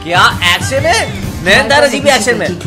क्या एक्शन है, नयनतारा अजीब एक्शन में।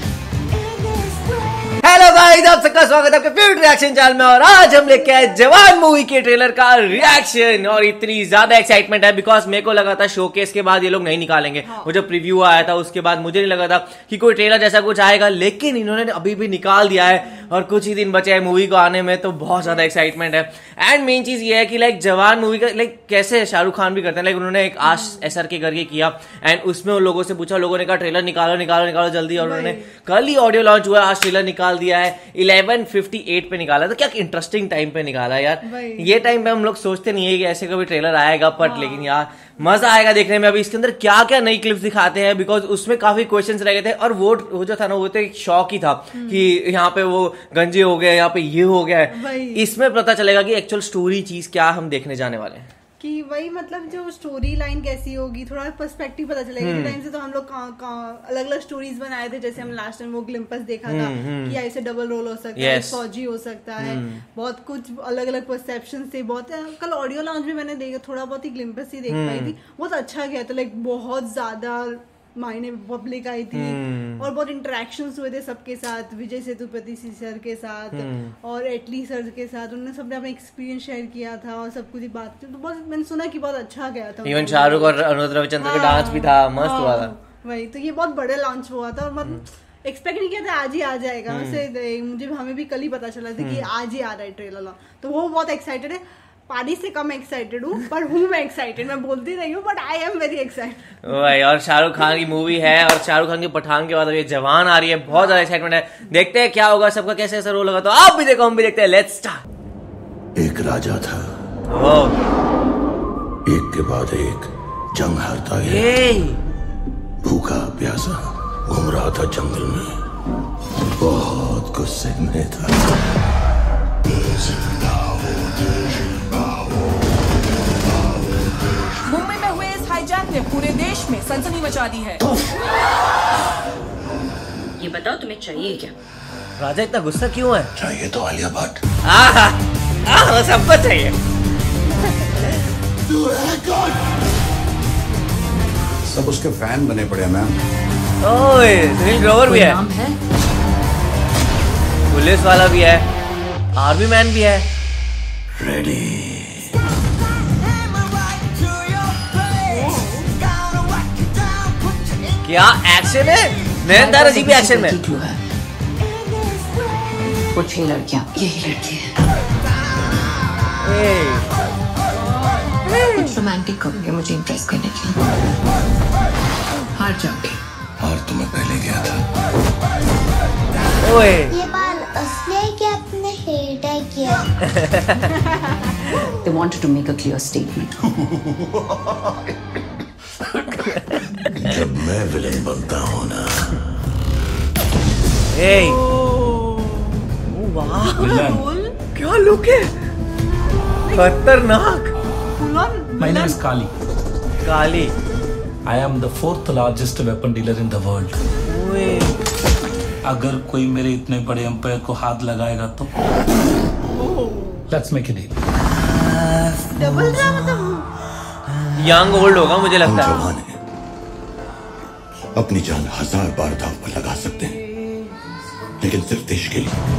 हेलो गाइस, आप सबका स्वागत है आपके फेवरेट रिएक्शन चैनल में। और आज हम लेके आए जवान मूवी के ट्रेलर का रिएक्शन। और इतनी ज्यादा एक्साइटमेंट है बिकॉज मेरे को लगा था शोकेस के बाद ये लोग नहीं निकालेंगे। वो जब प्रीव्यू आया था उसके बाद मुझे नहीं लगा था कि कोई ट्रेलर जैसा कुछ आएगा, लेकिन इन्होंने अभी भी निकाल दिया है और कुछ ही दिन बचे हैं मूवी को आने में, तो बहुत ज्यादा एक्साइटमेंट है। एंड मेन चीज ये है कि लाइक जवान मूवी का लाइक कैसे शाहरुख खान भी करते हैं, लाइक उन्होंने एक आश एसआर के करके किया एंड उसमें उन लोगों से पूछा, लोगों ने कहा ट्रेलर निकालो निकालो निकालो जल्दी, और उन्होंने कल ही ऑडियो लॉन्च हुआ, आज ट्रेलर निकाल दिया है। 11:58 पे निकाला, तो क्या इंटरेस्टिंग टाइम पे निकाला यार। ये टाइम पे हम लोग सोचते नहीं है कि ऐसे कभी ट्रेलर आएगा, बट लेकिन यार मजा आएगा देखने में। अभी इसके अंदर क्या क्या नई क्लिप्स दिखाते हैं, बिकॉज उसमें काफी क्वेश्चंस रह गए थे और वो जो था ना वो तो एक शॉक ही था कि यहाँ पे वो गंजे हो गए, यहाँ पे ये हो गया है। इसमें पता चलेगा कि एक्चुअल स्टोरी चीज क्या हम देखने जाने वाले हैं, कि वही मतलब जो स्टोरी लाइन कैसी होगी, थोड़ा पर्सपेक्टिव पता चलेगा। इस टाइम से तो हम लोग अलग अलग स्टोरीज बनाए थे, जैसे हम लास्ट टाइम वो ग्लिम्पस देखा था कि ऐसे डबल रोल हो सकता है, फौजी हो सकता है, बहुत कुछ अलग अलग परसेप्शन थे। बहुत कल ऑडियो लॉन्च में मैंने देखा, थोड़ा बहुत ही ग्लिम्पस ही देख पाई थी, बहुत अच्छा गया था। लाइक बहुत ज्यादा मायने पब्लिक आई थी और बहुत इंटरेक्शंस हुए थे सबके साथ, विजय सेतुपति सर के साथ और एटली सर के साथ। उन्होंने सबने अपना एक्सपीरियंस शेयर किया था और सब कुछ बात की, तो बहुत मैंने सुना कि बहुत अच्छा गया था। इवन शाहरुख और अनुराग रविचंद्र का डांस भी था, मस्त हुआ था। वही तो, ये बहुत बड़े लॉन्च हुआ था और मतलब एक्सपेक्ट नहीं किया था आज ही आ जाएगा। वैसे मुझे हमें भी कल ही पता चला था कि आज ही आ रहा है ट्रेलर लॉन्च, तो वो बहुत एक्साइटेड है। पारी से कम एक्साइटेड हूँ, पर हूँ मैं एक्साइटेड, मैं बोलती नहीं हूँ but I am very excited. भाई और शाहरुख खान की मूवी है और शाहरुख खान की पठान के बाद ये जवान आ रही है, बहुत ज्यादा एक्साइटमेंट है। देखते हैं क्या होगा, सबका कैसे ऐसा रोल होगा, तो आप भी देखो हम भी देखते हैं। Let's start. एक राजा था, एक के बाद एक जंग हारता गया, भूखा प्यासा घूम रहा था जंगल में, बहुत गुस्से में था। मुंबई में हुए इस हाईजैक ने पूरे देश में सनसनी मचा दी है। ये बताओ तुम्हें चाहिए क्या? राजा इतना गुस्सा क्यों है? चाहिए तो आलिया भट्ट। सबको चाहिए। सब उसके फैन बने पड़े मैम। ओए सुनील ग्रोवर भी है, पुलिस वाला भी है, आर्मी मैन भी है। रेडी। क्या एक्शन है, नयनतारा अजीब एक्शन में। कुछ ही लड़कियां यही लड़की है। कुछ रोमांटिक करोगे मुझे इम्प्रेस करने के लिए, हार जाओगे। हार तो मैं पहले गया था। ओए ये बाल असली है कि आपने हेयर डाई किया? They wanted to make a clear statement. जब मैं विलन बनता हूँ ना। वाह क्या लुक है, खतरनाक। My name is Kali. Kali. I am the 4th largest weapon dealer in the world. अगर कोई मेरे इतने बड़े एम्पायर को हाथ लगाएगा तो Let's make a deal. Double मतलब यंग ओल्ड होगा मुझे लगता है। जवान है, अपनी जान 1000 बार दांव पर लगा सकते हैं, लेकिन सिर्फ देश के लिए।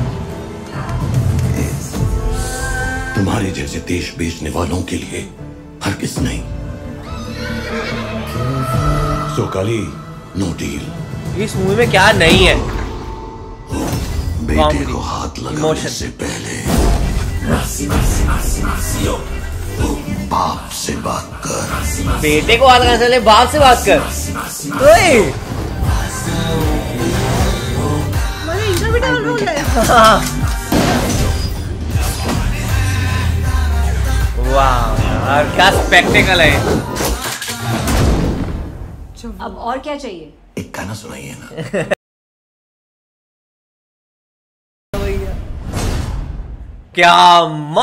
तुम्हारे जैसे देश बेचने वालों के लिए हर किस नहीं। So Kali, no deal. इस मूवी में क्या नहीं है? बेटे को हाथ लगाने से पहले बाप से बात कर। बेटे को हाथ लगाने से पहले बाप से बात कर। इनका भी डबल रोल है। वाह यार क्या स्पेक्टेकल है। अब और क्या चाहिए? एक गाना सुनाइए ना। क्या मस्त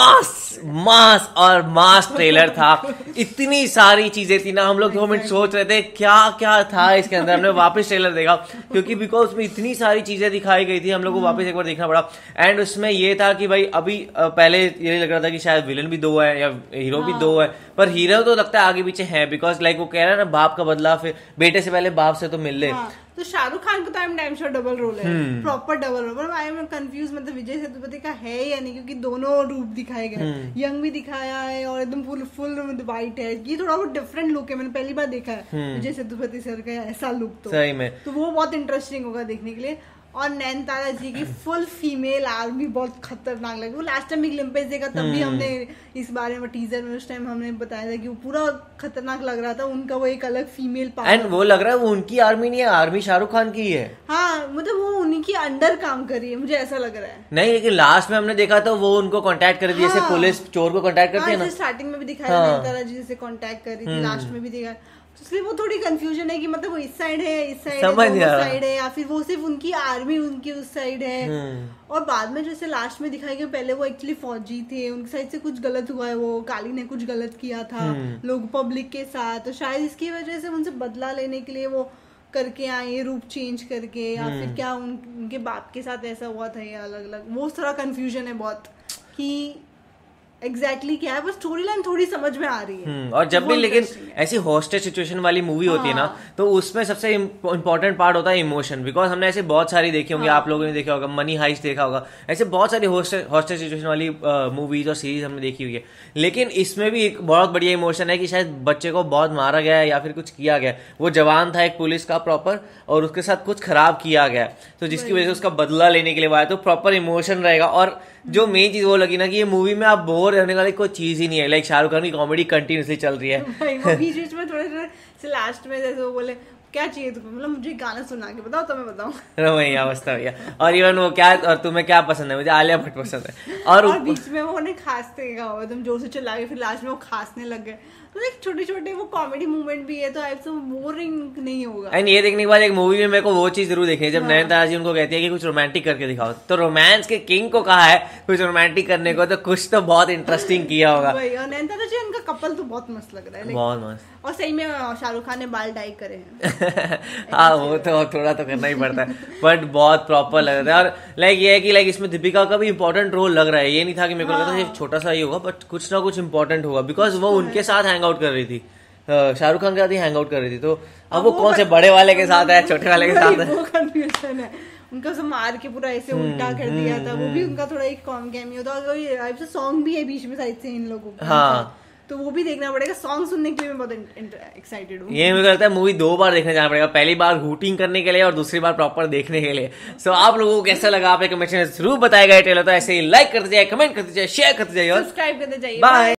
मास और मास ट्रेलर था। इतनी सारी चीजें थी ना, हम लोग 2 मिनट सोच रहे थे क्या क्या था इसके अंदर। हमने वापस ट्रेलर देखा क्योंकि बिकॉज उसमें इतनी सारी चीजें दिखाई गई थी, हम लोग को वापस एक बार देखना पड़ा। एंड उसमें ये था कि भाई अभी पहले ये लग रहा था कि शायद विलन भी 2 है या हीरो भी 2 है, पर हीरो तो लगता है आगे पीछे है, बिकॉज लाइक वो कह रहा है ना बाप का बदला, फिर बेटे से पहले बाप से तो मिल ले। तो शाहरुख खान को तो I am sure double role है, प्रॉपर डबल रोल। पर आई एम कंफ्यूज, मतलब विजय सेतुपति का है या नहीं, क्योंकि दोनों रूप दिखाए गए, यंग भी दिखाया है और एकदम फुल वाइट है। ये थोड़ा बहुत डिफरेंट लुक है, मैंने पहली बार देखा है विजय सेतुपति सर का ऐसा लुक। तो सही में तो वो बहुत इंटरेस्टिंग होगा देखने के लिए। और नयनतारा जी की फुल फीमेल आर्मी बहुत खतरनाक लगी। वो लास्ट टाइम भी ग्लिम्पेस देखा, तब भी हमने इस बारे में टीजर में उस टाइम हमने बताया था कि वो पूरा खतरनाक लग रहा था उनका, वो एक अलग फीमेल पावर। एंड वो लग रहा है वो उनकी आर्मी नहीं है, आर्मी शाहरुख खान की है। हाँ, मतलब वो उन्हीं की अंडर काम कर रही है, मुझे ऐसा लग रहा है। नहीं, लेकिन लास्ट में हमने देखा तो वो उनको कांटेक्ट कर रही है, जैसे पुलिस चोर को कांटेक्ट करती है ना, स्टार्टिंग में भी दिखाया नयनतारा जी से कांटेक्ट कर रही थी, लास्ट में भी दिखा। इसलिए वो थोड़ी कंफ्यूजन है कि मतलब वो इस साइड है, इस साइड है, या फिर वो सिर्फ उनकी आर्मी उनकी उस साइड है। और बाद में जैसे लास्ट में दिखाई गया, पहले वो एक्चुअली फौजी थे, उनकी साइड से कुछ गलत हुआ है, वो काली ने कुछ गलत किया था लोग पब्लिक के साथ, तो शायद इसकी वजह से उनसे बदला लेने के लिए वो करके आए, रूप चेंज करके, या फिर क्या उनके बाप के साथ ऐसा हुआ था या अलग अलग। वो थोड़ा कंफ्यूजन है बहुत कि एग्जैक्टली क्या है, बस स्टोरी लाइन थोड़ी समझ में आ रही है। और जब भी लेकिन ऐसी हॉस्टेज सिचुएशन वाली मूवी होती है ना, तो उसमें सबसे इंपॉर्टेंट पार्ट होता है इमोशन। बिकॉज हमने ऐसे बहुत सारी देखी होंगी, आप लोगों ने देखा होगा, मनी हाइस्ट देखा होगा, ऐसे बहुत सारी हॉस्टेज सिचुएशन वाली मूवीज और सीरीज हमने देखी हुई है। लेकिन इसमें भी एक बहुत बढ़िया इमोशन है कि शायद बच्चे को बहुत मारा गया है या फिर कुछ किया गया। वो जवान था एक पुलिस का प्रॉपर, और उसके साथ कुछ खराब किया गया, तो जिसकी वजह से उसका बदला लेने के लिए आया, तो प्रॉपर इमोशन रहेगा। और जो मेन चीज वो लगी ना कि ये मूवी में आप बोर रहने वाली कोई चीज ही नहीं है। लाइक शाहरुख खान की कॉमेडी कंटिन्यूसली चल रही है। बीच बीच में थोड़े से लास्ट में जैसे वो बोले क्या चाहिए तुम्हें, मतलब मुझे गाना सुना के बताओ तो मैं बताऊं। वही अवस्था भैया। और इवन वो क्या, और तुम्हें क्या पसंद है? मुझे आलिया भट्ट पसंद है। और बीच में वो उन्हें खांसते गया हुआ, तुम जोर से चिल्ला के, फिर लास्ट में वो खांसने लग गए। तो एक छोटे छोटे वो कॉमेडी मूवमेंट भी है, तो ऐसा बोरिंग नहीं होगा। एंड ये देखने के बाद एक मूवी में मेरे को वो चीज जरूर देखनी है, जब नयनतारा जी उनको कहती है कि कुछ रोमांटिक करके दिखाओ, तो रोमांस के किंग को कहा है कुछ रोमांटिक करने को, तो कुछ तो बहुत इंटरेस्टिंग किया होगा। और नयनतारा जी उनका कपल तो बहुत मस्त लग रहा है, बहुत मस्त। और सही में शाहरुख खान ने बाल डाई करे हैं। हाँ, वो तो थोड़ा तो करना ही पड़ता है, बट बहुत प्रॉपर लग रहा है। और लाइक ये है कि लाइक इसमें दीपिका का भी इंपॉर्टेंट रोल लग रहा है। ये नहीं था कि मेरे को लगा था छोटा सा ही होगा, बट कुछ ना कुछ इंपॉर्टेंट होगा, बिकॉज वो उनके साथ हैंग आउट कर रही थी, शाहरुख खान के साथ ही हैंग आउट कर रही थी। तो अब वो कौन से बड़े वाले के साथ है, छोटे वाले के साथ है, वो कंफ्यूजन है। उनका सब मार के पूरा ऐसे उल्टा कर दिया था, वो भी उनका थोड़ा एक कैमियो था। और सॉन्ग भी है बीच में साइड से इन लोगों का, हाँ, तो वो भी देखना पड़ेगा। सॉन्ग सुनने के लिए मैं बहुत एक्साइटेड हूँ। ये मुझे लगता है मूवी 2 बार देखने जाना पड़ेगा, पहली बार हूटिंग करने के लिए और दूसरी बार प्रॉपर देखने के लिए। सो आप लोगों को कैसा लगा, आप कमेंट में जरूर बताएगा। ट्रेलर तो ऐसे ही लाइक करते जाइए, कमेंट करते जाइए, शेयर करते जाइए और सब्सक्राइब करते जाइए। बाय।